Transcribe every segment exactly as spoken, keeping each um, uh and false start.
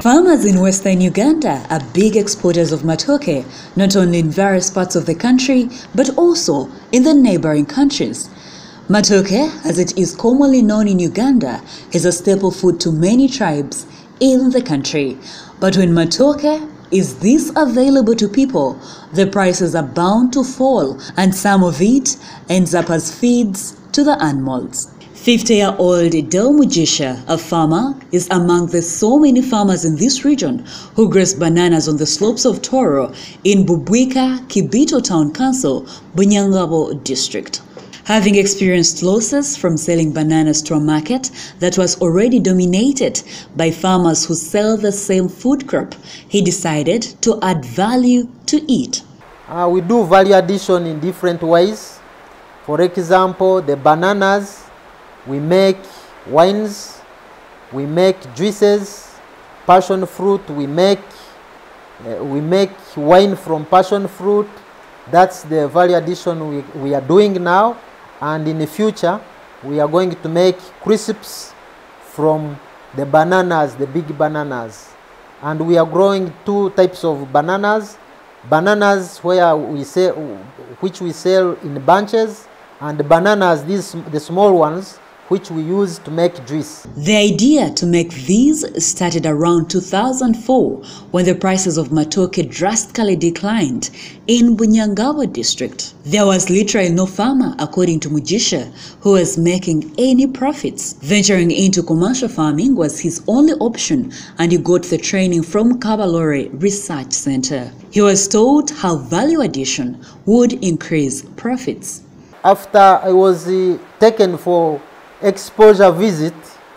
Farmers in western Uganda are big exporters of matooke, not only in various parts of the country, but also in the neighboring countries. Matooke, as it is commonly known in Uganda, is a staple food to many tribes in the country. But when matooke is this available to people, the prices are bound to fall, and some of it ends up as feeds to the animals. fifty-year-old Mugisha, a farmer, is among the so many farmers in this region who grows bananas on the slopes of Toro in Bubwika, Kibito Town Council, Bunyangabo district. Having experienced losses from selling bananas to a market that was already dominated by farmers who sell the same food crop, he decided to add value to it. Uh, we do value addition in different ways. For example, the bananas, we make wines, we make juices, passion fruit, we make, uh, we make wine from passion fruit. That's the value addition we, we are doing now. And in the future, we are going to make crisps from the bananas, the big bananas. And we are growing two types of bananas. Bananas where we sell, which we sell in bunches, and the bananas, these, the small ones, which we use to make juice. The idea to make these started around two thousand four when the prices of matooke drastically declined in Bunyangabo district. There was literally no farmer, according to Mugisha, who was making any profits. Venturing into commercial farming was his only option, and he got the training from Kabalore Research Center. He was told how value addition would increase profits. After I was uh, taken for exposure visit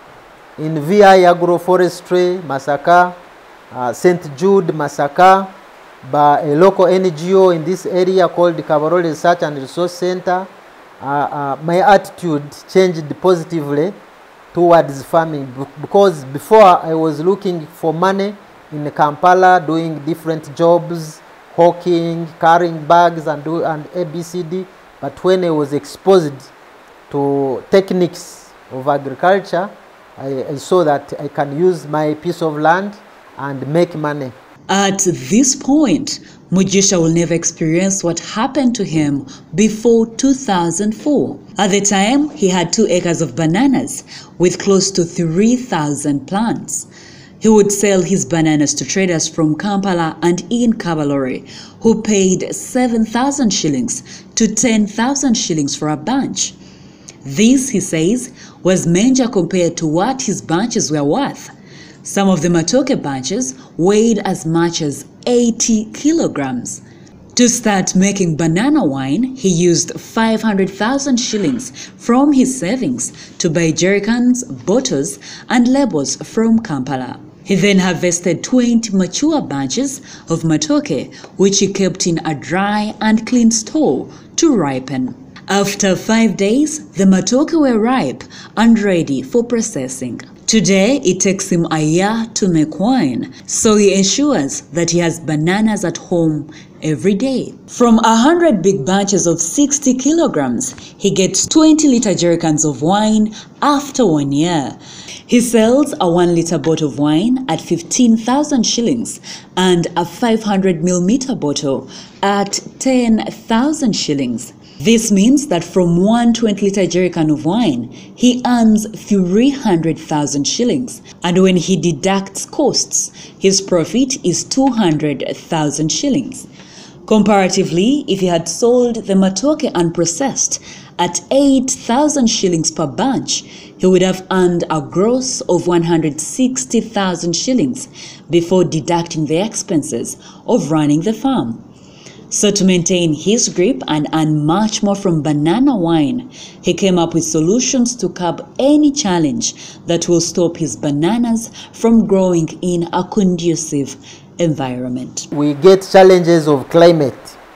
in V I Agroforestry, Masaka, uh, Saint Jude, Masaka, by a local N G O in this area called the Kabarole Research and Resource Center, uh, uh, my attitude changed positively towards farming, because before I was looking for money in Kampala, doing different jobs, hawking, carrying bags and, do, and A B C D, but when I was exposed to techniques of agriculture, I, I saw that I can use my piece of land and make money. At this point, Mugisha will never experience what happened to him before two thousand four. At the time, he had two acres of bananas with close to three thousand plants. He would sell his bananas to traders from Kampala and in Kabalore, who paid seven thousand shillings to ten thousand shillings for a bunch. This, he says, was major compared to what his bunches were worth. Some of the matooke bunches weighed as much as eighty kilograms. To start making banana wine, he used five hundred thousand shillings from his savings to buy jerrycans, bottles, and labels from Kampala. He then harvested twenty mature bunches of matooke, which he kept in a dry and clean store to ripen. After five days, the matooke were ripe and ready for processing. Today, it takes him a year to make wine, so he ensures that he has bananas at home every day. From a hundred big bunches of sixty kilograms, he gets twenty liter jerrycans of wine after one year. He sells a one liter bottle of wine at fifteen thousand shillings and a five hundred milliliter bottle at ten thousand shillings. This means that from one twenty liter jerrycan of wine, he earns three hundred thousand shillings. And when he deducts costs, his profit is two hundred thousand shillings. Comparatively, if he had sold the matooke unprocessed at eight thousand shillings per bunch, he would have earned a gross of one hundred sixty thousand shillings before deducting the expenses of running the farm. So to maintain his grip and earn much more from banana wine, he came up with solutions to curb any challenge that will stop his bananas from growing in a conducive environment. We get challenges of climate,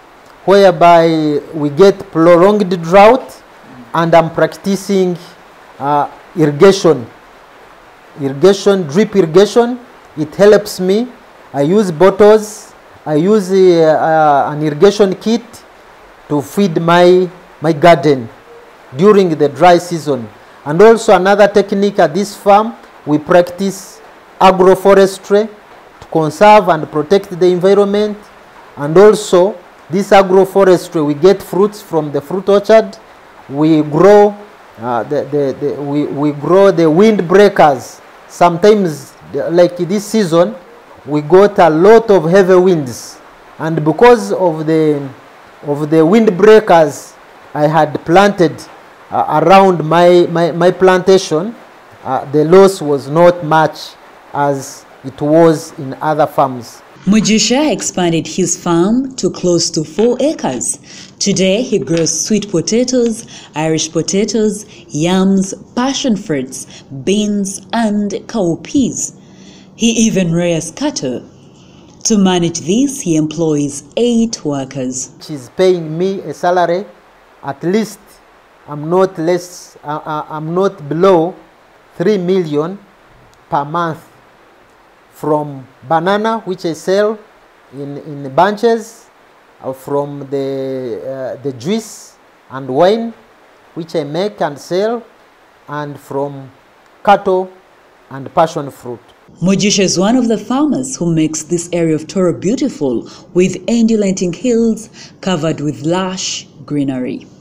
whereby we get prolonged drought, and I'm practicing uh, irrigation. Irrigation, drip irrigation, it helps me. I use bottles. I use uh, uh, an irrigation kit to feed my, my garden during the dry season. And also another technique at this farm, we practice agroforestry, conserve and protect the environment. And also, this agroforestry, we get fruits from the fruit orchard. We grow uh, the, the, the, we, we grow the windbreakers. Sometimes, like this season, we got a lot of heavy winds. And because of the, of the windbreakers I had planted uh, around my, my, my plantation, uh, the loss was not much as it was in other farms. Mugisha expanded his farm to close to four acres. Today, he grows sweet potatoes, Irish potatoes, yams, passion fruits, beans, and cowpeas. He even rears cattle. To manage this, he employs eight workers. She's paying me a salary. At least I'm not less. Uh, I'm not below three million per month. From banana, which I sell in, in bunches, uh, from the, uh, the juice and wine, which I make and sell, and from cattle and passion fruit. Mugisha is one of the farmers who makes this area of Toro beautiful with undulating hills covered with lush greenery.